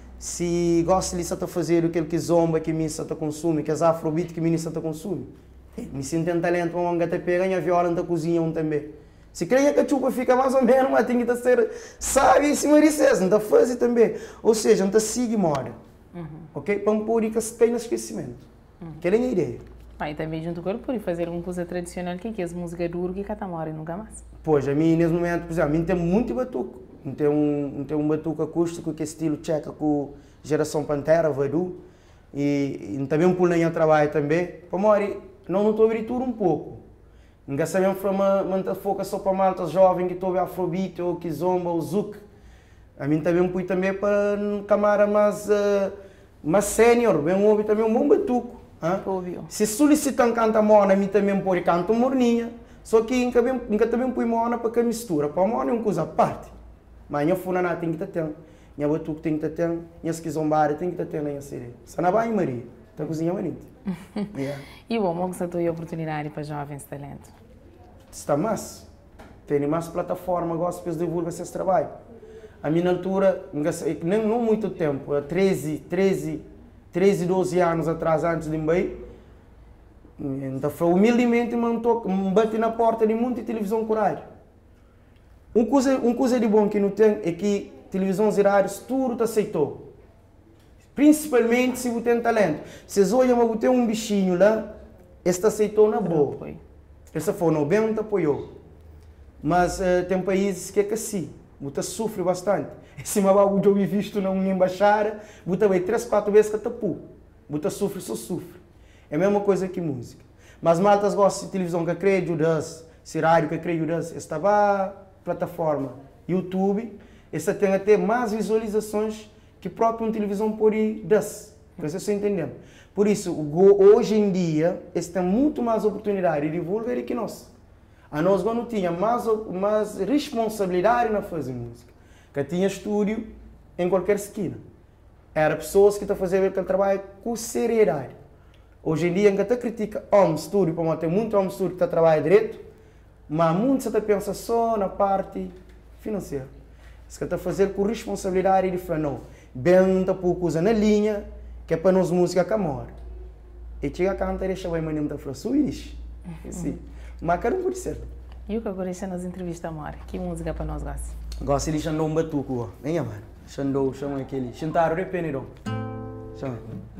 Se gosta de estar fazer aquilo que zomba que me está consome, que as afrobeat que me está consome, me sinto um talento para uma pega e a viola na cozinha um também. Se creia que a chupa fica mais ou menos, mas tem que ser sábio e se merecer, não está fazer também. Ou seja, não está seguir moda, uhum. Ok? Para um público que se tem no esquecimento. Uhum. Que é a ideia. Ah, e também junto com ele por fazer uma coisa tradicional que é as músicas duro que cada mora nunca mais. Pois, a mim nesse momento, por exemplo, a mim tem muito batuque. Não tem um, não tem um batuque acústico que é estilo tcheca com geração Pantera, Vadu. E, e também um pulinho a trabalho também. Para morrer, não estou a abrir tudo um pouco. Não sabemos para manter foco só para malta jovem que estou a afrobeat ou que zomba ou zouk. A mim também fui também para camara mais, uh, mais sénior, bem ouve também um bom batuque. Óbvio. Se solicitam canta mona, a mim também pode cantar morninha. Só que nunca também põe mona para que mistura. Para mona é uma coisa à parte. Mas minha funaná tem que ter, minha batuque tem que ter, minha esquizombara tem que ter na minha série. Só na Bahia, Maria, está cozinha bonita. Yeah. E o bom que você tem oportunidade para jovens talentos? Está mais. Tem mais plataforma, gosto de divulgar esse trabalho. A minha altura, nem não muito tempo, treze, treze, treze, doze anos atrás, antes de ir, então, humildemente, me bati na porta de muita televisão coragem. Uma coisa, uma coisa de bom que não tem é que televisões e rádios tudo te aceitou. Principalmente se você tem talento. Se você olha, mas tem um bichinho lá, este aceitou na boa. Esse foi no bem, não apoiou. Mas uh, tem países que é que assim, você sofre bastante. Esse mal eu já vi visto na uma embaixada, você vai três, quatro vezes que tapou. Buta sofre, só sofre. É a mesma coisa que música. Mas maltas gostam de televisão que crê ajudas, se rádio que crê ajudas, estava plataforma YouTube, essa tem até mais visualizações que próprio uma televisão por aí das. Vocês estão entendendo? Por isso, hoje em dia, esse tem muito mais oportunidade de desenvolver que nós. A nós não tinha mais, mais responsabilidade na fazer música. Que tinha estúdio em qualquer esquina. Era pessoas que estão fazendo aquele trabalho com seriedade. Hoje em dia, a gente critica home studio, como tem muito home studio que está trabalhando direito, mas muito se pensa só na parte financeira. Se está fazendo com responsabilidade de falar, não, bem está pouco usa na linha, que é para nós música que morre. E chega a cantar e deixa o maninho da falar, suíris. Sim. Mas quero por ser. E o que agora está nas entrevistas, amor? Que música para nós gostar? Gosto de Xandão um batuco, ó. Venha, mano. Xandão, chama aquele. Xantaro de Penirão. Chama.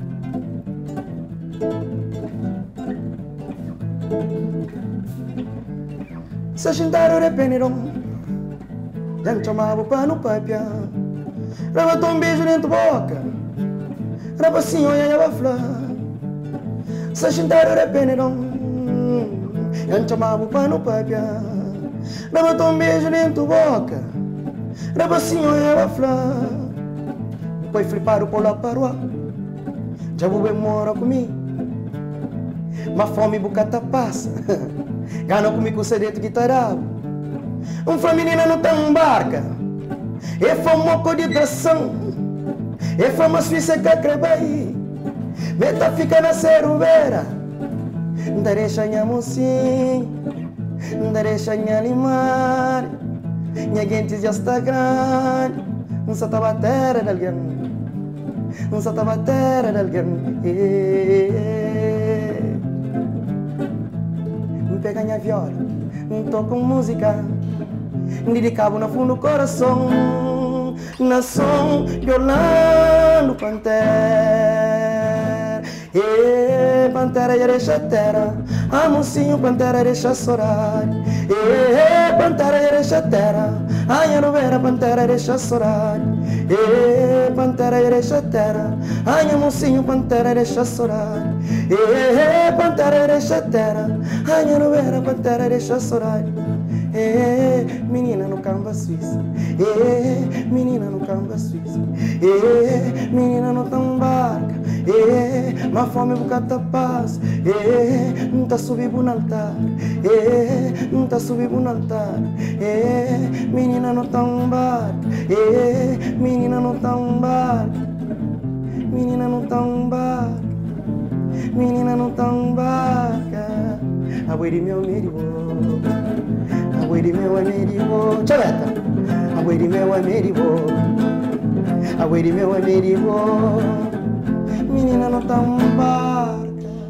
Se Xantaro de Penirão, já me chamava para no papia. Rava um beijo dentro da boca. Rava assim, olha, já vai falar. Se Xantaro de Penirão, já me chamava para no papia. Rava um beijo dentro da boca. Rava assim, olha, já vai falar. Depois fliparam por lá para o já vou bem mora comigo. Mas fome bucata passa. Gana comigo com sedento guitarrado. Um fã menina não tem um barca. É famoco de tração. É fama suíça que acrebai. Meta fica na cerubeira. Não deixa minha mocinha. Não deixa minha limar. Minha gente já está grande. Não só tá batera de alguém. Não só tá batera de alguém. Me pega minha viola. Não toco música. Me de cabo no fundo do coração. Na som de Orlando Pantera. E Pantera já deixa terra. A mocinho Pantera deixa chorar. E Pantera já deixa terra. A minha vera Pantera deixa chorar. E Pantera já deixa terra. A minha mocinho Pantera deixa chorar. E Pantera já deixa terra. A minha vera Pantera deixa chorar. Eh, menina no camba suíça. Eh, menina no camba suíça. Eh, menina no tambarca. Eh, ma fome bucata paz. Eh, não tá subindo no altar. Eh, não tá subindo no altar. Eh, menina no tambarca. Eh, menina no tambarca. Menina no tambarca. Menina no tambarca. A boi de meu meribo. A boi de meu é meribo. Chaveta. A boi de meu é meribo. A boi de meu é meribo. Menina no tambarca.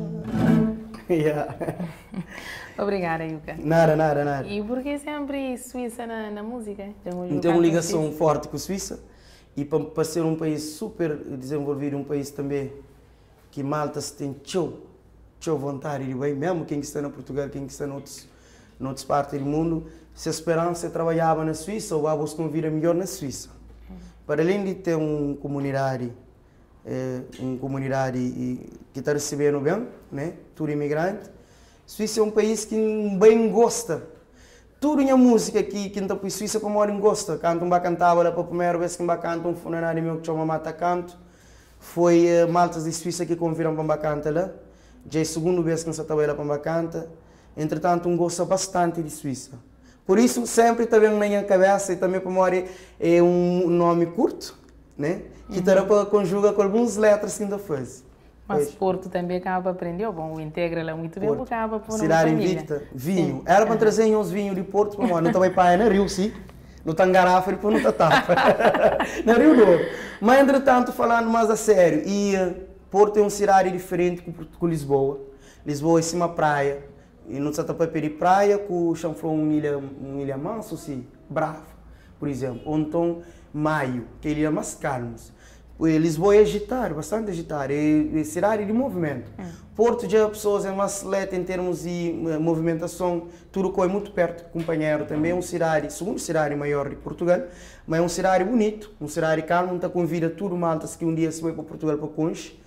Yeah. Obrigada, Yuka. Nada, nada, nada. E por que sempre Suíça na, na música? Não tem uma ligação forte com a Suíça. E para, para ser um país super desenvolvido, um país também que Malta se tem tchau, tchau vontade de bem, mesmo quem está em Portugal, quem está em outros, em outras partes do mundo, se a esperança trabalhava na Suíça, ou a buscar uma vida melhor na Suíça. Para além de ter uma comunidade, é, uma comunidade que está recebendo bem, né, tudo imigrante, Suíça é um país que bem gosta. Tudo em música que quem está para a Suíça para morar gosta. Canto um bacantava lá para a primeira vez que um bacanta um funerário meu que chama Mata Canto. Foi uh, maltas de Suíça que convidaram para bacanta lá. Já é a segunda vez que nós estamos lá para bacanta. Entretanto, um gosta bastante de Suíça. Por isso, sempre está bem na minha cabeça e também para morar é um nome curto, né? Que uhum. Terá para conjugar com algumas letras que ainda faz. Mas pois. Porto também acaba aprendeu, bom, o Integra lá muito bem, acaba por uma cidade invicta, vinho. Sim. Era para trazer uns vinhos de Porto, para morar. Não estava para na Rio, sim. No Tangarafa e depois no Tatapa. Na Rio Douro. Mas, entretanto, falando mais a sério, e uh, Porto é uma cidade diferente com Lisboa. Lisboa é cima praia. E não está para pedir praia, com o chanfrão uma ilha, uma ilha manso, sim, bravo, por exemplo. Ou então, Maio, que é ilha mais calmos. Lisboa é agitar, bastante agitar, é, é cidade de movimento. É. Porto já pessoas é mais seleta em termos de uh, movimentação, Turco é muito perto, companheiro também, é uma cidade, segunda cidade maior de Portugal, mas é uma cidade bonito, uma cidade calma, onde convida tudo maltas que um dia se vai para Portugal para Conche.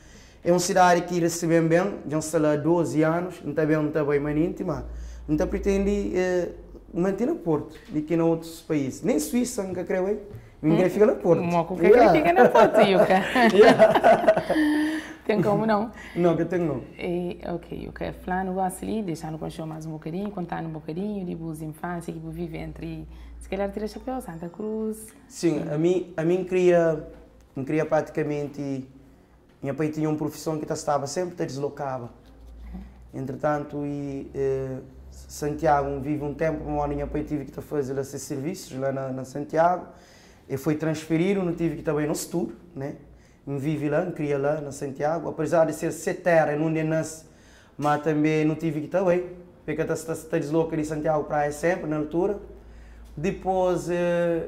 É uma cidade que recebem bem, já está lá há doze anos, não está bem, não está bem, mas íntima. Não está pretende eh, manter no Porto, aqui em outros países. Nem Suíça, nunca creio eu. Ninguém fica no Porto. Moco que yeah. fica no Porto, Yuka. Yeah. Tem como não? Não, que tem não. E, ok, Yuka. Falando gosto ali, deixando com o mais um bocadinho, contando um bocadinho de boas infância que vive entre, se calhar, Tira Chapéu, Santa Cruz. Sim, a mim, a mim queria, queria praticamente. Minha pai tinha uma profissão que estava sempre te deslocava. Entretanto, e, eh, Santiago vive um tempo, uma minha pai tive que fazer esses serviços lá na, na Santiago. E foi transferido, não tive que também no Setur, né? Eu vivi lá, eu queria lá na Santiago, apesar de ser setera, não nasce, mas também não tive que também, porque está desloca de Santiago para aí sempre na altura. Depois, eh,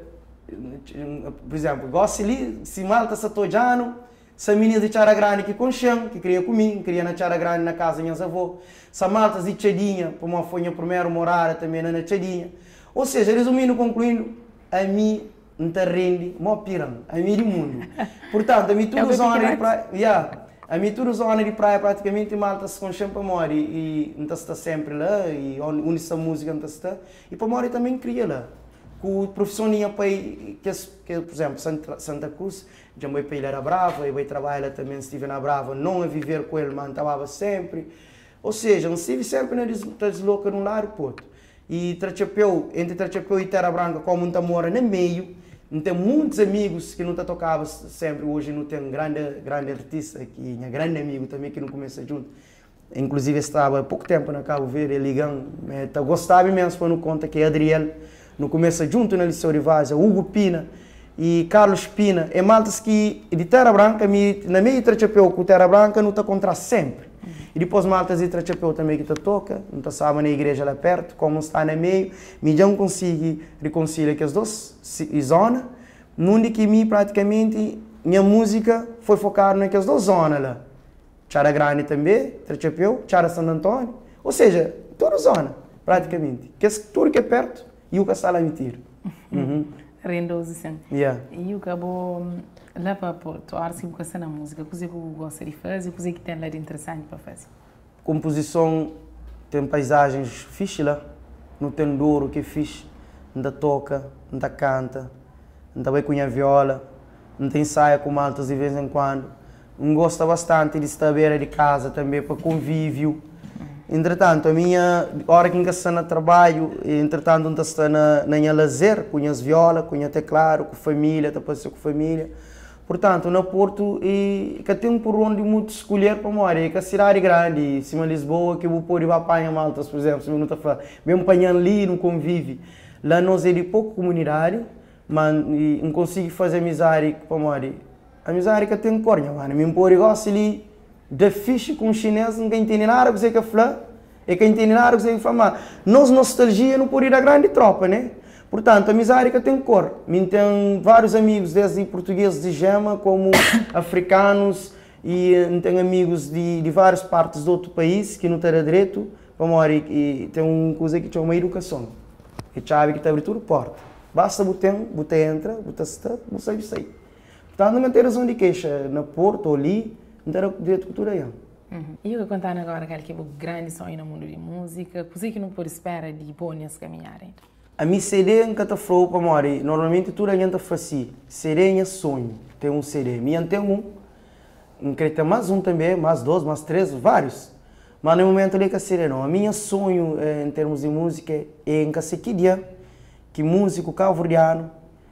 por exemplo, gosto ali, se malta está todo ano. Essa menina de Chara Grande que com chão, que queria comigo, queria na Chara Grande na casa da minha avó. Essa malta de Tchadinha, como uma foi a primeira morada também na Tchadinha. Ou seja, resumindo, concluindo, a mim não te rende, mó pirão, a mim de mundo. Portanto, a mim tudo zona de praia, yeah, a mim tudo zona de praia praticamente malta se com chão para morrer e não está sempre lá, e onde essa música não está, e para morrer também queria lá. Com a profissão minha pai, que, que por exemplo, Santa, Santa Cruz, já meu pai era bravo, eu trabalhar também, se estive na brava, não a viver com ele, mas estava sempre. Ou seja, não estive sempre na desloca num aeroporto. E Trachapéu, entre Trachapéu e Terra Branca, como não mora no meio, não tem muitos amigos que não te tocava sempre. Hoje não tem um grande, grande artista, que é grande amigo também, que não começa junto. Inclusive estava há pouco tempo na Cabo Verde, ligando, eu gostava imenso para não conta que é Adriel. No começo junto na Liceu de Vaza, Hugo Pina e Carlos Pina. É maltas que de Terra Branca, na meia de Trachapéu com Terra Branca, não está contra sempre. Uhum. E depois maltas de Trachapéu também que te toca, não está sabe na igreja lá perto, como está no meio, me não consigo reconciliar que as duas zonas, onde que me praticamente, minha música foi focada naquelas duas zonas lá. Chara Grande também, Trachapéu, Chara Santo Antônio, ou seja, toda zona, praticamente. Que tudo que é perto, e o que está lá mentir. Uhum. Rendoso, sim. Yeah. E o que acabou lá para Porto, a arte que na música, o que você gosta de fazer, o que que tem lá de interessante para fazer? Composição, tem paisagens fixe lá, não tem duro que fixe, ainda toca, ainda canta, ainda vai com a viola, não tem ensaia com maltas de vez em quando. Não gosta bastante de estar à beira de casa também para convívio. Entretanto, a minha hora que estou no trabalho, entretanto, não estou na, na minha lazer, com as violas, com o teclado, com a família, estou passando com a família. Portanto, no Porto, e que tem por onde muito escolher para morar, que a cidade grande, cima de Lisboa, que eu vou pôr e apanhar maltas, por exemplo, se eu não estou falando, mesmo apanhando ali, não convive. Lá nós é de pouca comunidade, mas não consigo fazer amizade para morar. Amizade que tem cor, mano, me pôr e gosto ali. De fixe com chinês, ninguém entende nada que você quer falar, e quem entende nada que você quer falar. Nós, nostalgia, não por ir a grande tropa, né? Portanto, a amizade que tem cor. Me tem vários amigos, desde portugueses de Gema, como africanos, e tenho amigos de, de várias partes do outro país, que não tem direito, para e, e tem uma coisa que chama educação. Que chave que te abre tudo porta. Basta botar, botar entra, botar está, não sai de sair. Portanto, não tem razão de queixa, na Porto ou ali, não era direito de cultura aí. Uhum. E eu vou contar agora que é o grande sonho no mundo de música, coisa que não pode esperar de bônus caminharem. A minha C D nunca te falou para morrer. Normalmente tudo a gente faz assim. C D é sonho. Tem um C D. Minha tem um. Não queria ter mais um também, mais dois, mais três, vários. Mas no momento ali que a C D não. A minha sonho eh, em termos de música é em que que músico cabo-verdiano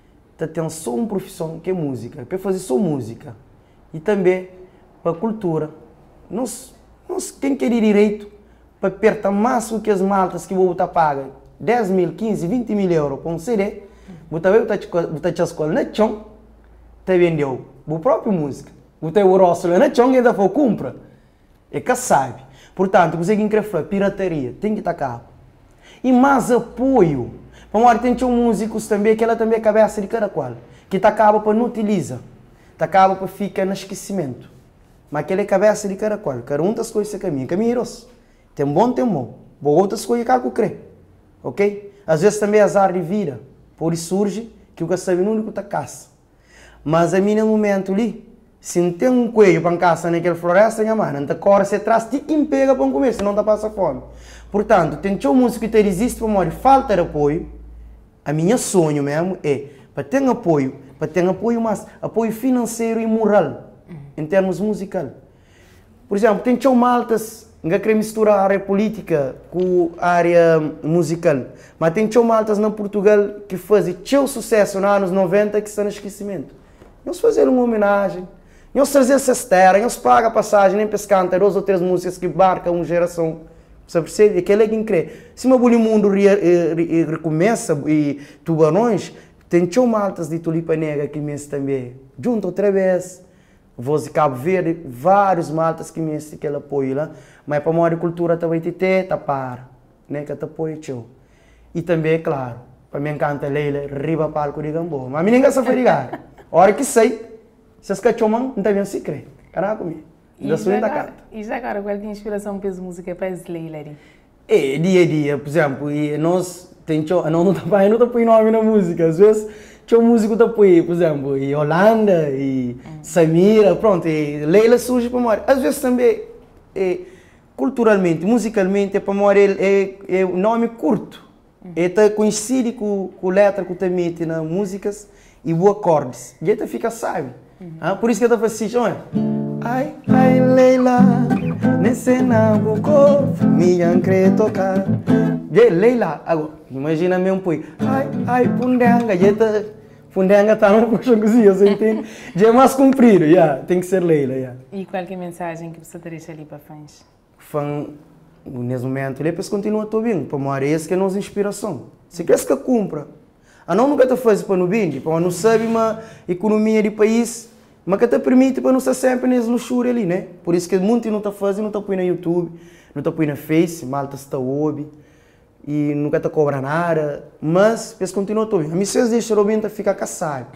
tem só uma profissão que é música. Para fazer só música. E também para a cultura. Nós, nós, quem quer direito para apertar mais do que as maltas que vão botar paga dez mil, quinze, vinte mil euros para um C D, botar a escola na chão, te vendeu a própria música. Botar o rosto na chão e ainda foi compra. É que sabe. Portanto, você que quer falar pirataria, tem que estar cá. E mais apoio. Para tem músicos também, que ela também é cabeça de cada qual. Que está acaba para não utiliza. Está acaba para ficar no esquecimento. Mas aquele é cabeça de cada qual. Cada um das coisas que caminha. Caminheiros. Tem bom, tem bom. Boa outras coisas que eu creio. Ok? Às vezes também é azar de vida. Por isso surge que o que sabe no único está caça. Mas a mim no momento ali, Se não tem um coelho para caça naquela floresta, minha mano, não corre, você traz, tem quem pega para comer, senão não passa fome. Portanto, tem um músico que existe para morrer, falta de apoio. A minha sonho mesmo é para ter apoio, para ter apoio, mas apoio financeiro e moral, em termos musical. Por exemplo, tem tchau maltas que querem misturar a área política com a área musical, mas tem tchau maltas na Portugal que fazem tchau sucesso nos anos noventa que estão no esquecimento. Nós fazemos uma homenagem, nós trazemos essas terras, nós pagamos a passagem, nem pescanta, duas ou três músicas que marcam uma geração. Você percebe? Aquele é quem crê. Se o mundo recomeça e tubarões, tem tchau maltas de tulipa negra que me também. Junto outra vez. Voz de Cabo Verde, vários maltas que me aquele apoio lá. Mas para a maior cultura também te tem, tá para. Né? Que te apoio tchau. E também, claro, para mim encanta Leila, riba palco de Gamboa. Mas a ninguém se foi ligar. A hora que sei, se as cachorras não devem se crer. Caraca comigo. E já, agora, e já agora, qual é a inspiração para essa música para esse Leila? É, dia a dia, por exemplo, e nós tem não não tá pai não tá põe nome na música, às vezes tinha um músico tá põe, por exemplo, e Holanda e hum. Samira, pronto, e Leila surge para morrer. Às vezes também é, culturalmente, musicalmente, é para morrer é, é um nome curto, hum. é tá conhecido com com letra que tá mete nas músicas e o acordes, e aí fica sabe, hum. ah, por isso que eu tá assim, olha. Ai, ai, Leila, nesse nabo corpo, me ancre tocar. E Leila, agora, imagina mesmo, pui. Ai, ai, pundanga, e tá, pundanga tá no puxão cozinha, você entende? Já é mais comprido, yeah, tem que ser Leila, yeah. E qual é a mensagem que você deixa ali para fãs? Fã, nesse momento, ele continua tudo bem, para uma essa que é a nossa inspiração. Se quer que cumpra, a não nunca te faz para no bem, para não sabe uma economia de país. Mas que te permite para não estar sempre nesse luxúria ali, né? Por isso que muito não está fazendo, não está põe no YouTube, não está põe na Face, malta está ouve e nunca está cobra nada. Mas, depois continua tudo bem. A missão de Xerobinta fica caçado.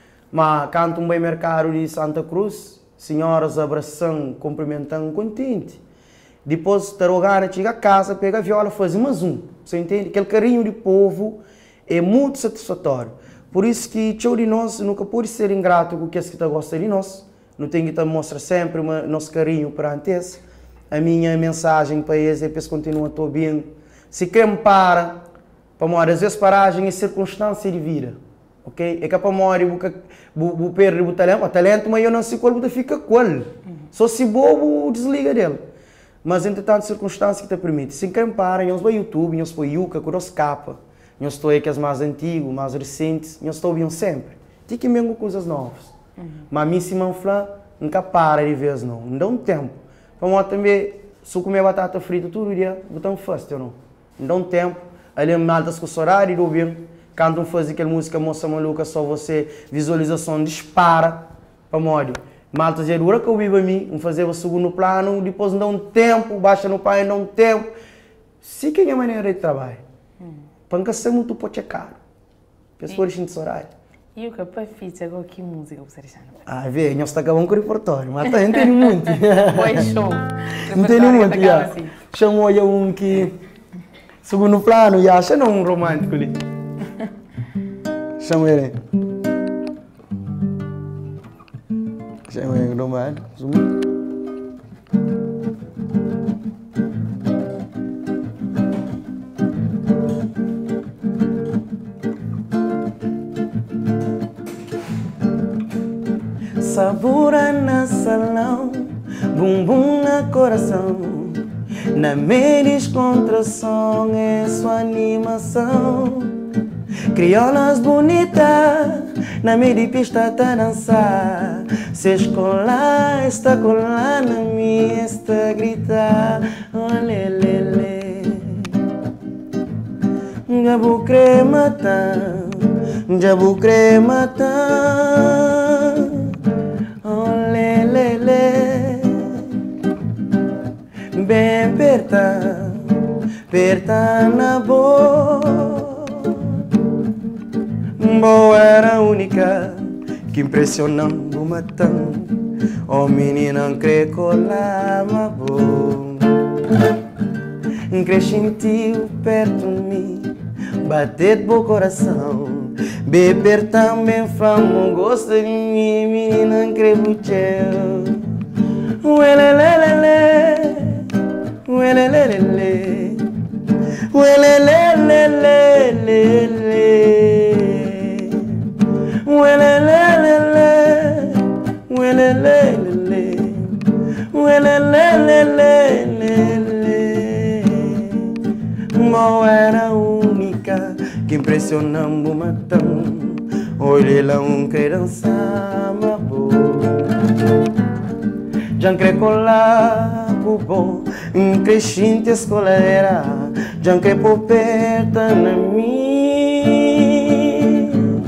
Mas canto um bem mercado de Santa Cruz, senhoras abraçando, cumprimentando, contente. Depois, Tarogana chega a casa, pega a viola, faz mais um. Você entende? Aquele carinho do povo é muito satisfatório. Por isso que tchau de nós nunca pode ser ingrato com o que que está gosta de nós. Não tem que mostrar sempre o nosso carinho para antes. A minha mensagem para eles é que continua todo bem. Se quem para, para morrer, às vezes paragem é circunstância de vida. Ok? É que para morrer, o perder o talento, o talento, mas eu não sei qual, fica qual. Só se bobo, desliga dele. Mas entretanto, circunstância que te permite. Se quem para, nós vamos ao YouTube, nós vamos ao Yuka, com nós capa. Eu estou aí que as mais antigos, mais recentes, eu estou bem sempre. Tem que mesmo coisas novas. Uhum. Mas a mim se manfla, nunca para de vez não. Não dá um tempo. Para mim também, se eu comer batata frita todo dia, vou tão fácil, não. Não dá um tempo. Ali maltas com o horário, do bem. Cantam fazer aquela música moça maluca, só você, visualização dispara. Para modo. Maltas é dura que eu vivo a mim, vamos fazer o segundo plano, depois não dá um tempo, baixa no pai, não dá um tempo. Se que é a maneira de trabalho. Panca ser muito pode ser caro. Que se for de horário. E o que é feito agora que música você deixa? Ah, vê, nós está acabando com o repertório, mas tá, não tem muito. Boa show. Não tem muito, já. Chamou eu um que segundo plano, já acha não um romântico ali. Chama ele. Chama ele romântico. Sabura na salão, bumbum na coração. Na minha descontração é sua animação. Criolas bonitas, na minha pista tá dançar. Se escolar, está colar, na minha está gritar. Olê, lê, lê. Jabu crema tá, jabu crema tá. Bem perta, perta na boa. Boa era a única que impressionando matando. Oh menina, crê colava bom. Crescentiu perto de mim, bater do coração. Beber também flamo, gosto de minha menina crebuchel. Uelelelele, uelelelele, uelelelele, uelelelele, uelelelele, uelelelele. Mo era única que impressionamos matão. Olhe lá um criança mabo. Já crecola cubo, um crescente escoleira. Já crepo perto na mim.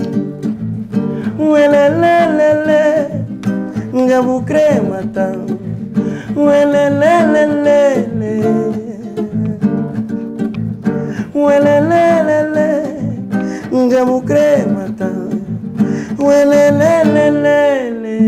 Uelelelele, gabu crema tão. Uelelelele, uelelelele, gabu crema tão. Uelelelele.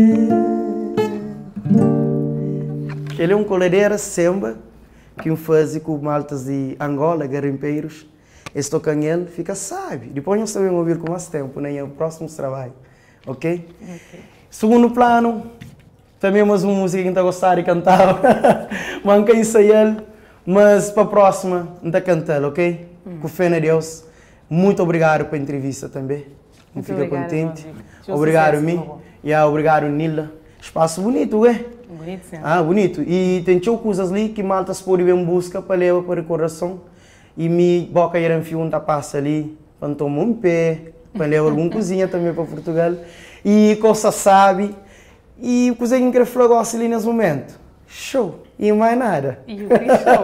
Ele é um coleira samba que um faz com maltas de Angola, garimpeiros. Esse tocam ele, fica sabe. Depois nós também ouvir com mais tempo, né? O próximo trabalho, ok? Okay. Segundo plano, também mais uma música que a gente gostar de cantar. Manca isso aí ele, mas para a próxima, a gente cantar, ok? Hum. Com fé em Deus. Muito obrigado pela entrevista também. Me fica contente. Obrigado a mim. E obrigado, Nila. Espaço bonito, é? Bonito, sim. Ah, bonito. E tem coisas ali que maltas podem vir em busca para levar para o coração. E me boca ir em fio tá passa ali, para tomar um pé, para levar alguma cozinha também para Portugal. E coisa sabe. E coisa que eu quero falar ali nesse momento. Show. E mais nada. E o que show.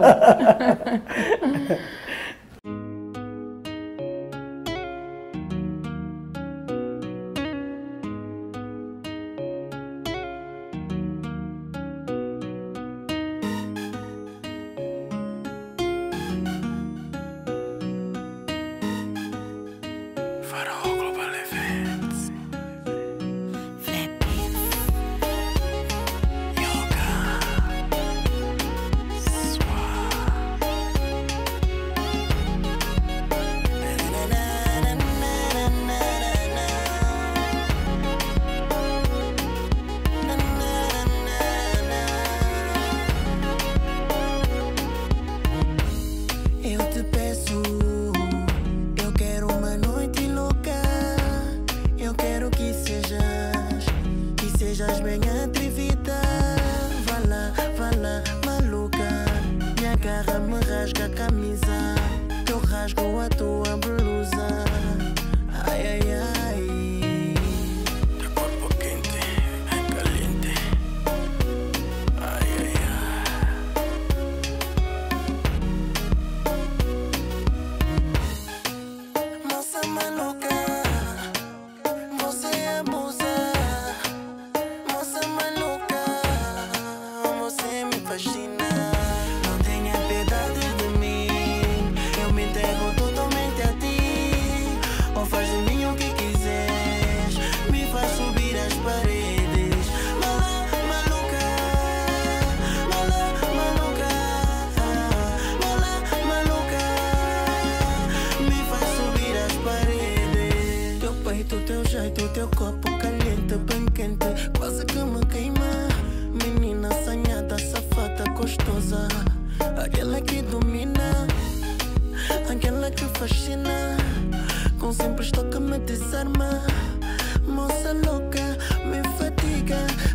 Com simples toca me desarma. Moça louca, me fatiga.